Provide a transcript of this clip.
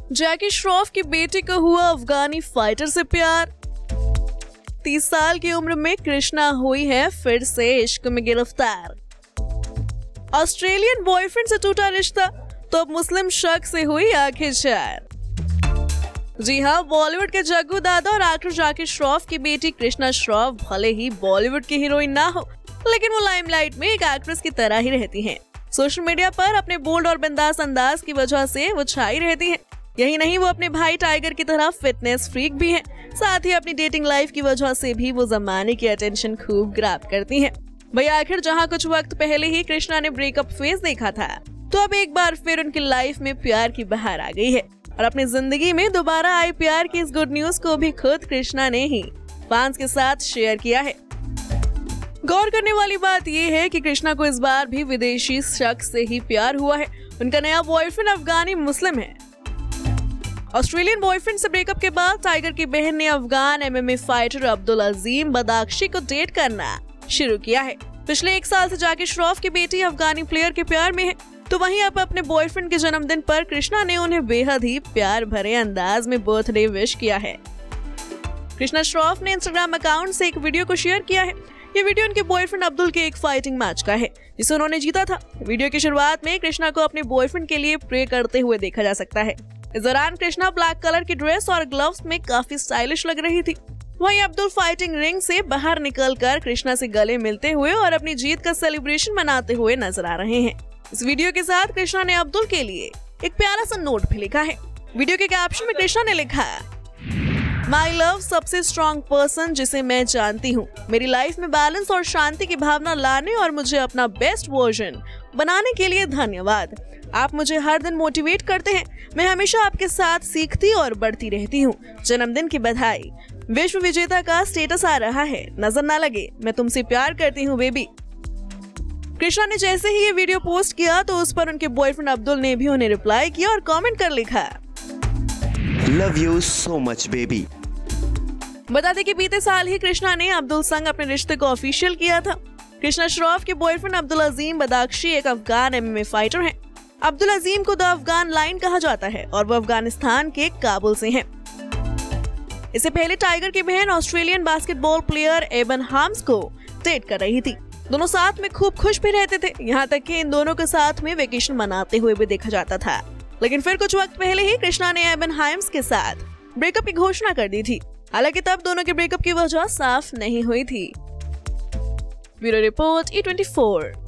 जैकी श्रॉफ की बेटी को हुआ अफगानी फाइटर से प्यार। 30 साल की उम्र में कृष्णा हुई है फिर से इश्क में गिरफ्तार। ऑस्ट्रेलियन बॉयफ्रेंड से टूटा रिश्ता तो अब मुस्लिम शख्स से हुई आखिरकार। जी हाँ, बॉलीवुड के जग्गू दादा और एक्टर जैकी श्रॉफ की बेटी कृष्णा श्रॉफ भले ही बॉलीवुड की हीरोइन ना हो, लेकिन वो लाइमलाइट में एक एक्ट्रेस की तरह ही रहती हैं। सोशल मीडिया पर अपने बोल्ड और बिंदास अंदाज की वजह से वो छाई रहती हैं। यही नहीं, वो अपने भाई टाइगर की तरह फिटनेस फ्रीक भी हैं। साथ ही अपनी डेटिंग लाइफ की वजह से भी वो जमाने की अटेंशन खूब ग्रैब करती हैं। भाई आखिर जहां कुछ वक्त पहले ही कृष्णा ने ब्रेकअप फेज देखा था, तो अब एक बार फिर उनकी लाइफ में प्यार की बहार आ गई है और अपनी जिंदगी में दोबारा आए प्यार की इस गुड न्यूज को भी खुद कृष्णा ने ही फैंस के साथ शेयर किया है। गौर करने वाली बात यह है कि कृष्णा को इस बार भी विदेशी शख्स से ही प्यार हुआ है। उनका नया बॉयफ्रेंड अफगानी मुस्लिम है। ऑस्ट्रेलियन बॉयफ्रेंड से ब्रेकअप के बाद टाइगर की बहन ने Afghan MMA fighter Abdul Azim Badakhshi को डेट करना शुरू किया है। पिछले 1 साल से जैकी श्रॉफ की बेटी अफगानी प्लेयर के प्यार में है, तो वहीं अब अपने बॉयफ्रेंड के जन्मदिन पर कृष्णा ने उन्हें बेहद ही प्यार भरे अंदाज में बर्थडे विश किया है। कृष्णा श्रॉफ ने इंस्टाग्राम अकाउंट से एक वीडियो को शेयर किया है। ये वीडियो उनके बॉयफ्रेंड अब्दुल के एक फाइटिंग मैच का है, जिसे उन्होंने जीता था। वीडियो की शुरुआत में कृष्णा को अपने बॉयफ्रेंड के लिए प्रे करते हुए देखा जा सकता है। इस दौरान कृष्णा ब्लैक कलर की ड्रेस और ग्लव्स में काफी स्टाइलिश लग रही थी। वहीं अब्दुल फाइटिंग रिंग से बाहर निकलकर कृष्णा से गले मिलते हुए और अपनी जीत का सेलिब्रेशन मनाते हुए नजर आ रहे हैं। इस वीडियो के साथ कृष्णा ने अब्दुल के लिए एक प्यारा सा नोट भी लिखा है। वीडियो के कैप्शन में कृष्णा ने लिखा है, माई लव सबसे स्ट्रॉन्ग पर्सन जिसे मैं जानती हूँ। मेरी लाइफ में बैलेंस और शांति की भावना लाने और मुझे अपना बेस्ट वर्जन बनाने के लिए धन्यवाद। आप मुझे हर दिन मोटिवेट करते हैं। मैं हमेशा आपके साथ सीखती और बढ़ती रहती हूँ। जन्मदिन की बधाई। विश्व विजेता का स्टेटस आ रहा है, नजर ना लगे। मैं तुमसे प्यार करती हूँ बेबी। कृष्णा ने जैसे ही ये वीडियो पोस्ट किया तो उस पर उनके बॉयफ्रेंड अब्दुल ने भी उन्हें रिप्लाई किया और कमेंट कर लिखा, love you so much baby. बता दें कि बीते साल ही कृष्णा ने अब्दुल संग अपने रिश्ते को ऑफिशियल किया था। कृष्णा श्रॉफ के बॉयफ्रेंड अब्दुल अजीम बदाख्शी एक अफगान एमएमए फाइटर हैं। अब्दुल अजीम को द अफगान लायन कहा जाता है और वो अफगानिस्तान के काबुल से हैं। इससे पहले टाइगर की बहन Australian basketball player Eban Hyams को डेट कर रही थी। दोनों साथ में खूब खुश भी रहते थे, यहाँ तक कि इन दोनों के साथ में वेकेशन मनाते हुए भी देखा जाता था। लेकिन फिर कुछ वक्त पहले ही कृष्णा ने एबन हार्म्स के साथ ब्रेकअप की घोषणा कर दी थी। हालांकि तब दोनों के ब्रेकअप की वजह साफ नहीं हुई थी। Bureau report E24।